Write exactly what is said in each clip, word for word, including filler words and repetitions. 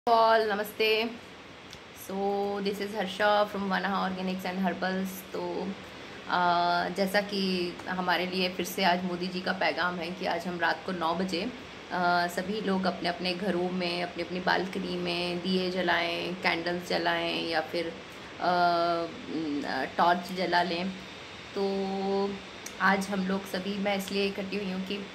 All नमस्ते। So this is Harsha from Vanaha organics and herbals. तो आ, जैसा कि हमारे लिए फिर से आज मोदी जी का पैगाम है कि आज हम रात को नौ बजे आ, सभी लोग अपने अपने घरों में अपनी अपनी बालकनी में दिए जलाएं, कैंडल्स जलाएं या फिर टॉर्च जला लें। तो आज हम लोग सभी, मैं इसलिए इकट्ठी हुई हूँ कि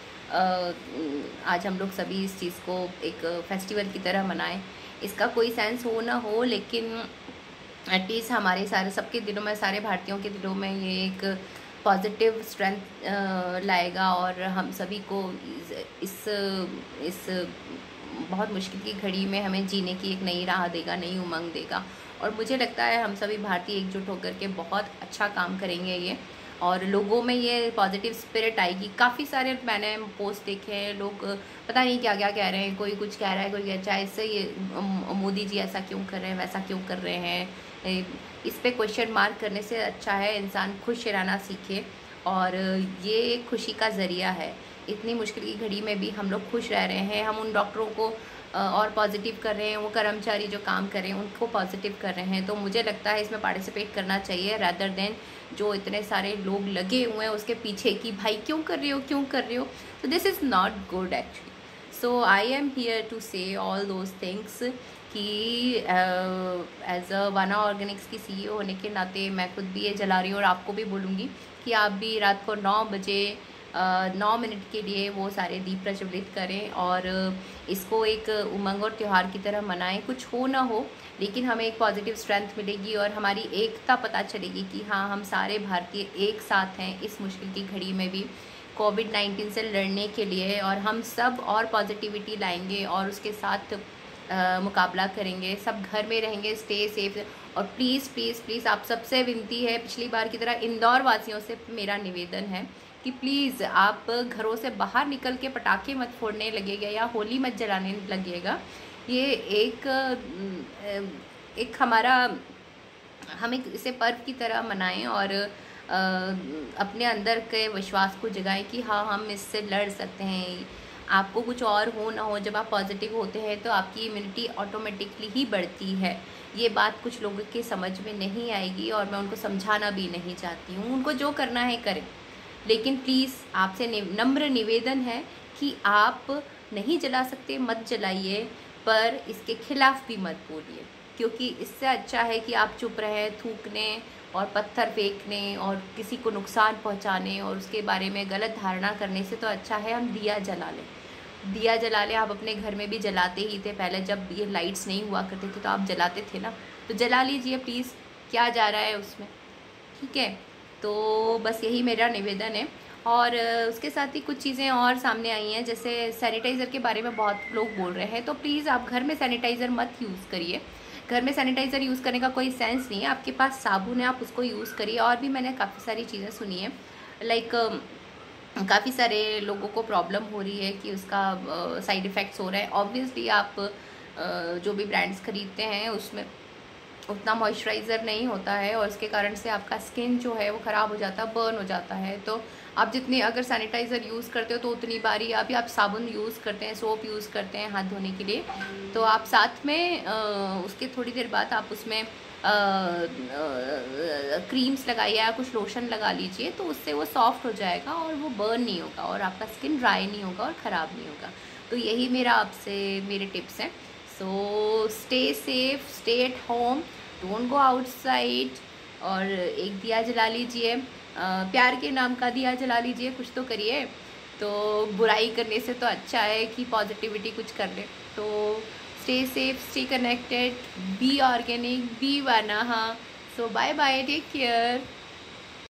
आज हम लोग सभी इस चीज़ को एक फेस्टिवल की तरह मनाएं। इसका कोई सेंस हो ना हो, लेकिन एटलीस्ट हमारे सारे सबके दिलों में, सारे भारतीयों के दिलों में ये एक पॉजिटिव स्ट्रेंथ लाएगा और हम सभी को इस इस बहुत मुश्किल की घड़ी में हमें जीने की एक नई राह देगा, नई उमंग देगा। और मुझे लगता है हम सभी भारतीय एकजुट होकर के बहुत अच्छा काम करेंगे ये, और लोगों में ये पॉजिटिव स्पिरिट आएगी। काफ़ी सारे मैंने पोस्ट देखे हैं, लोग पता नहीं क्या क्या कह रहे हैं, कोई कुछ कह रहा है, कोई अच्छा इससे ये मोदी जी ऐसा क्यों कर रहे हैं, वैसा क्यों कर रहे हैं। इस पे क्वेश्चन मार्क करने से अच्छा है इंसान खुश रहना सीखे, और ये एक खुशी का ज़रिया है। इतनी मुश्किल की घड़ी में भी हम लोग खुश रह रहे हैं। हम उन डॉक्टरों को और पॉजिटिव कर रहे हैं, वो कर्मचारी जो काम कर रहे हैं उनको पॉजिटिव कर रहे हैं। तो मुझे लगता है इसमें पार्टिसिपेट करना चाहिए, रैदर देन जो इतने सारे लोग लगे हुए हैं उसके पीछे कि भाई क्यों कर रहे हो, क्यों कर रहे हो। तो this is not good actually. So I am here to say all those things कि एज अ वाना ऑर्गेनिक्स की सीईओ होने के नाते मैं खुद भी ये जला रही हूँ, और आपको भी बोलूँगी कि आप भी रात को नौ बजे नौ मिनट के लिए वो सारे दीप प्रज्वलित करें और इसको एक उमंग और त्यौहार की तरह मनाएं। कुछ हो ना हो, लेकिन हमें एक पॉजिटिव स्ट्रेंथ मिलेगी और हमारी एकता पता चलेगी कि हाँ, हम सारे भारतीय एक साथ हैं इस मुश्किल की घड़ी में भी कोविड नाइन्टीन से लड़ने के लिए। और हम सब और पॉजिटिविटी लाएंगे और उसके साथ आ, मुकाबला करेंगे। सब घर में रहेंगे, स्टे सेफ। और प्लीज़ प्लीज़ प्लीज़ आप सबसे विनती है, पिछली बार की तरह इंदौर वासियों से मेरा निवेदन है कि प्लीज़ आप घरों से बाहर निकल के पटाखे मत फोड़ने लगेगा या होली मत जलाने लगेगा। ये एक एक हमारा, हम एक इसे पर्व की तरह मनाएं और अपने अंदर के विश्वास को जगाएं कि हाँ, हम इससे लड़ सकते हैं। आपको कुछ और हो ना हो, जब आप पॉजिटिव होते हैं तो आपकी इम्यूनिटी ऑटोमेटिकली ही बढ़ती है। ये बात कुछ लोगों के समझ में नहीं आएगी और मैं उनको समझाना भी नहीं चाहती हूँ। उनको जो करना है करें, लेकिन प्लीज़ आपसे नम्र निवेदन है कि आप नहीं जला सकते मत जलाइए, पर इसके खिलाफ भी मत बोलिए, क्योंकि इससे अच्छा है कि आप चुप रहें। थूकने और पत्थर फेंकने और किसी को नुकसान पहुंचाने और उसके बारे में गलत धारणा करने से तो अच्छा है हम दिया जला लें। दिया जला लें। आप अपने घर में भी जलाते ही थे पहले, जब ये लाइट्स नहीं हुआ करते थे तो आप जलाते थे ना, तो जला लीजिए प्लीज़, क्या जा रहा है उसमें, ठीक है। तो बस यही मेरा निवेदन है। और उसके साथ ही कुछ चीज़ें और सामने आई हैं, जैसे सैनिटाइज़र के बारे में बहुत लोग बोल रहे हैं। तो प्लीज़ आप घर में सैनिटाइज़र मत यूज़ करिए। घर में सैनिटाइज़र यूज़ करने का कोई सेंस नहीं है। आपके पास साबुन है, आप उसको यूज़ करिए। और भी मैंने काफ़ी सारी चीज़ें सुनी है, लाइक काफ़ी सारे लोगों को प्रॉब्लम हो रही है कि उसका साइड इफ़ेक्ट्स हो रहे हैं। ऑब्वियसली आप uh, जो भी ब्रांड्स खरीदते हैं उसमें उतना मॉइस्चराइज़र नहीं होता है और इसके कारण से आपका स्किन जो है वो ख़राब हो जाता है, बर्न हो जाता है। तो आप जितनी अगर सैनिटाइज़र यूज़ करते हो तो उतनी बारी अभी आप साबुन यूज़ करते हैं, सोप यूज़ करते हैं हाथ धोने के लिए, तो आप साथ में आ, उसके थोड़ी देर बाद आप उसमें आ, आ, क्रीम्स लगाइए या कुछ लोशन लगा लीजिए, तो उससे वो सॉफ्ट हो जाएगा और वो बर्न नहीं होगा और आपका स्किन ड्राई नहीं होगा और ख़राब नहीं होगा। तो यही मेरा आपसे मेरे टिप्स हैं। So stay safe, stay at home, don't go outside, और एक दिया जला लीजिए, प्यार के नाम का दिया जला लीजिए, कुछ तो करिए। तो बुराई करने से तो अच्छा है कि पॉजिटिविटी कुछ कर ले। तो stay safe, stay connected, be organic, be Vanaha. So bye bye, take care.